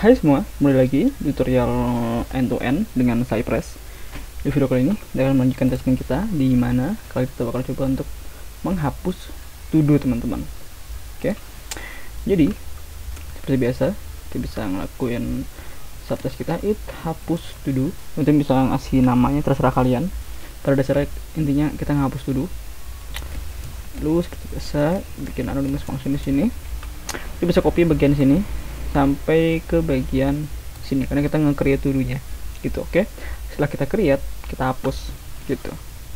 Hai semua, kembali lagi di tutorial end-to-end dengan Cypress. Di video kali ini, kita akan melanjutkan testing kita, di mana kali kita bakal coba untuk menghapus to-do teman-teman. Oke, jadi seperti biasa, kita bisa ngelakuin subtask kita, it hapus to-do. Nanti bisa ngasih namanya, terserah kalian. Pada dasarnya intinya kita ngapus to-do. Lalu seperti biasa, bikin anonymous function di sini. Kita bisa copy bagian sini sampai ke bagian sini karena kita nge-create to-do-nya gitu. Oke, setelah kita create, kita hapus gitu.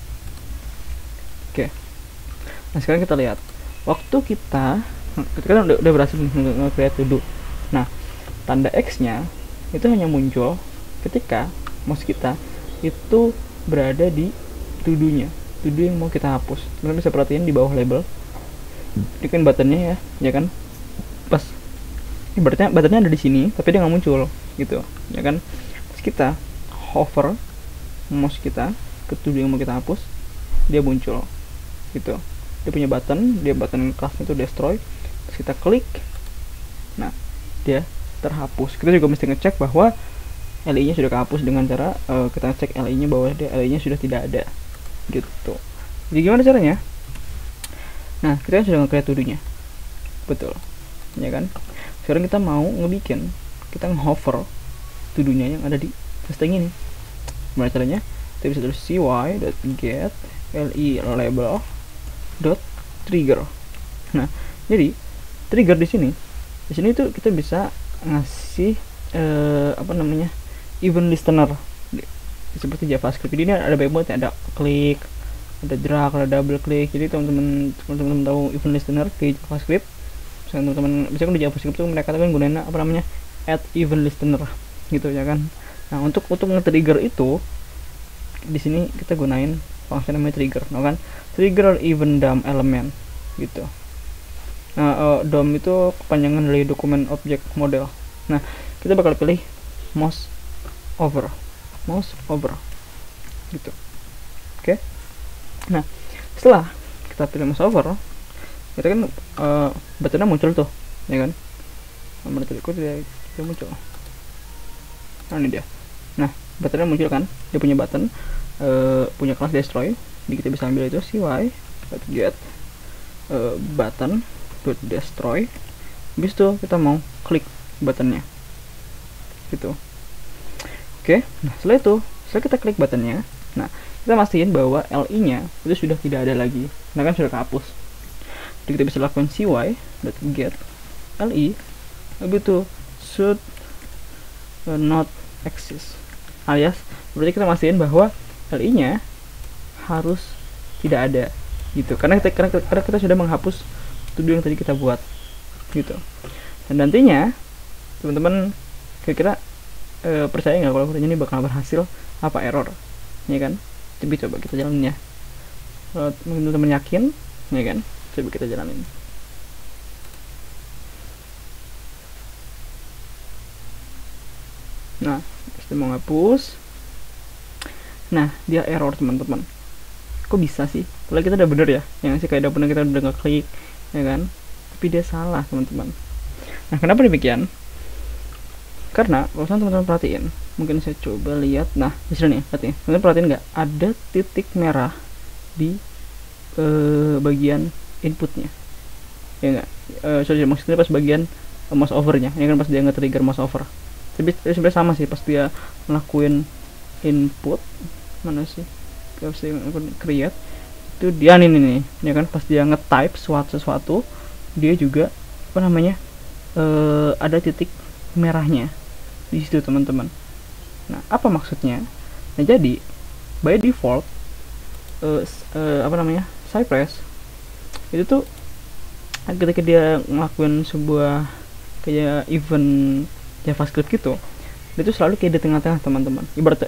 Oke, nah sekarang kita lihat waktu kita kan udah berhasil nge-create to-do. Nah, tanda X nya itu hanya muncul ketika mouse kita itu berada di to-do-nya, to-do yang mau kita hapus. Kalian bisa perhatiin di bawah label ini kan buttonnya ya kan, pas ibaratnya buttonnya ada di sini tapi dia nggak muncul gitu ya kan. Terus kita hover mouse kita ke to-do yang mau kita hapus, dia muncul gitu. Dia punya button kelasnya itu destroy. Terus kita klik, nah dia terhapus. Kita juga mesti ngecek bahwa LI nya sudah kehapus dengan cara kita cek LI nya bahwa LI nya sudah tidak ada gitu. Jadi gimana caranya? Nah, kita kan sudah nge-create to-do nya, betul ya kan. Sekarang kita mau ngebikin, kita nge-hover to-do-nya yang ada di testing ini. Gimana caranya? Kita bisa tulis cy.get li label.trigger. Nah, jadi trigger di sini itu kita bisa ngasih event listener seperti JavaScript. Jadi ini ada banyak banget, ada klik, ada drag, ada double klik. Jadi teman-teman tahu event listener di JavaScript. Teman-teman bisa kan di JavaScript itu mereka kan gunain add event listener gitu ya kan. Nah, untuk nge-trigger itu di sini kita gunain fungsi namanya trigger, kan? Trigger event DOM element gitu. Nah, DOM itu kepanjangan dari dokumen object model. Nah, kita bakal pilih mouse over gitu. Oke. Nah, setelah kita pilih mouse over, kita kan buttonnya muncul tuh ya kan. Nomor tadi kok tidak muncul. Nah, ini dia. Nah, buttonnya muncul kan, dia punya button, punya kelas destroy. Jadi kita bisa ambil itu cy.get button.destroy. Habis itu kita mau klik buttonnya gitu. Oke, nah setelah kita klik buttonnya, nah kita mastiin bahwa LI nya itu sudah tidak ada lagi, nah kan sudah kehapus. Jadi kita bisa lakukan cy.get li, habis itu should not exist, alias berarti kita mastiin bahwa li nya harus tidak ada gitu, karena kita sudah menghapus to-do yang tadi kita buat gitu. Dan nantinya teman-teman kira-kira percaya nggak kalau ini bakal berhasil apa error ya kan. Tapi coba kita jalanin ya. Teman-teman yakin ya kan, coba kita jalanin. Nah, kita mau ngapus, nah dia error teman-teman. Kok bisa sih? Kalau kita udah bener ya, yang sih kayak udah bener, kita udah ngeklik ya kan, tapi dia salah teman-teman. Nah, kenapa demikian? Karena kalau teman-teman perhatiin, mungkin saya coba lihat. Nah, di sini nih, teman-teman perhatiin nggak ada titik merah di bagian inputnya ya nggak? Maksudnya pas bagian mouse overnya ya kan, pas dia nge-trigger mouse over. Tapi sebenarnya sama sih, pas dia ngelakuin input, mana sih pas dia create itu dia nih ya kan, pas dia nge-type sesuatu dia juga ada titik merahnya di situ teman-teman. Nah, apa maksudnya? Nah, jadi by default Cypress itu tuh ketika dia ngelakuin sebuah kayak event JavaScript gitu, itu selalu kayak di tengah-tengah teman-teman. Ibarat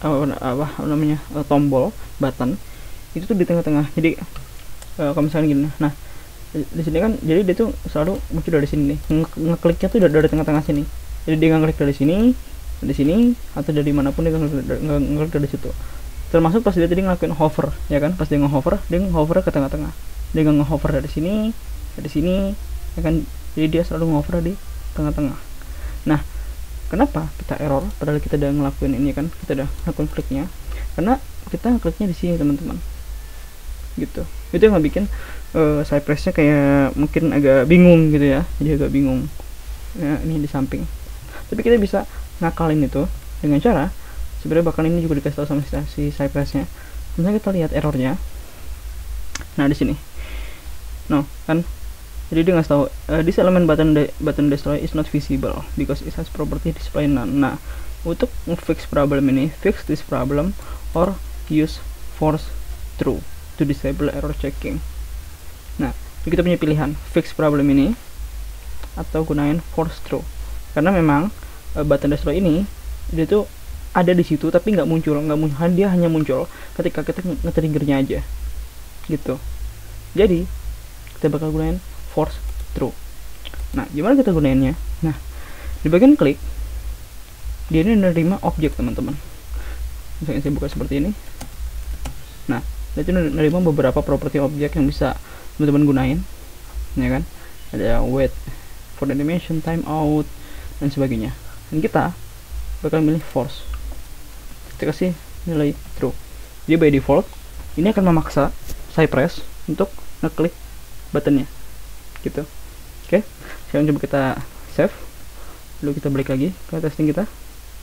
tombol button itu tuh di tengah-tengah. Jadi kalau misalnya gini, nah di sini kan, jadi dia tuh selalu muncul dari sini nih, ngekliknya tuh dari tengah-tengah sini. Jadi dia ngeklik dari sini, atau dari manapun dia ngeklik dari situ. Termasuk pas dia tadi ngelakuin hover ya kan, pas dia nge-hover, dia nge-hover ke tengah-tengah. Dia nggak nge-hover dari sini ya kan. Jadi dia selalu nge-hover di tengah-tengah. Nah, Kenapa kita error padahal kita udah ngelakuin ini kan, kita udah ngelakuin kliknya? Karena kita kliknya di sini teman-teman, gitu. Itu yang bikin Cypress-nya kayak mungkin agak bingung gitu ya, jadi agak bingung ya, ini di samping. Tapi kita bisa ngakalin itu dengan cara, sebenarnya bakal ini juga dikasih tahu sama si Cypress-nya. Misalnya kita lihat errornya, nah di sini, no kan, jadi dia ngasih tahu this element button destroy is not visible because it has property display none. Nah, untuk fix problem ini, fix this problem or use force through to disable error checking. Nah, kita punya pilihan fix problem ini atau gunain force through, karena memang button destroy ini dia tuh ada di situ tapi nggak muncul, dia hanya muncul ketika kita nge-triggernya aja, gitu. Jadi kita bakal gunain force through. Nah, gimana kita gunainnya? Nah, di bagian klik dia ini menerima objek teman-teman. Misalnya saya buka seperti ini. Nah, dia itu menerima beberapa properti objek yang bisa teman-teman gunain, ya kan? Ada wait for the animation, timeout, dan sebagainya. Dan kita bakal milih force. Kita kasih nilai true. Jadi by default ini akan memaksa Cypress untuk ngeklik buttonnya, gitu. Oke, sekarang coba kita save, lalu kita balik lagi ke testing kita.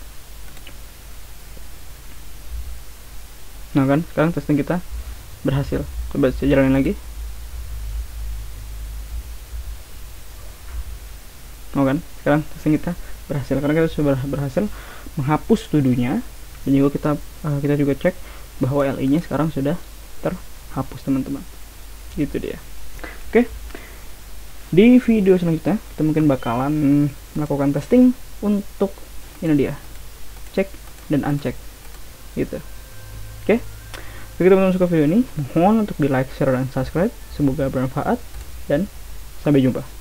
Nah kan, sekarang testing kita berhasil. Coba saya jalanin lagi. Oh kan, sekarang testing kita berhasil karena kita sudah berhasil menghapus to-do-nya, dan juga kita juga cek bahwa LI-nya sekarang sudah terhapus teman-teman. Gitu dia. Oke. Di video selanjutnya kita mungkin bakalan melakukan testing untuk ini dia, cek dan uncheck, gitu. Oke. Jika teman-teman suka video ini, mohon untuk di like, share, dan subscribe. Semoga bermanfaat dan sampai jumpa.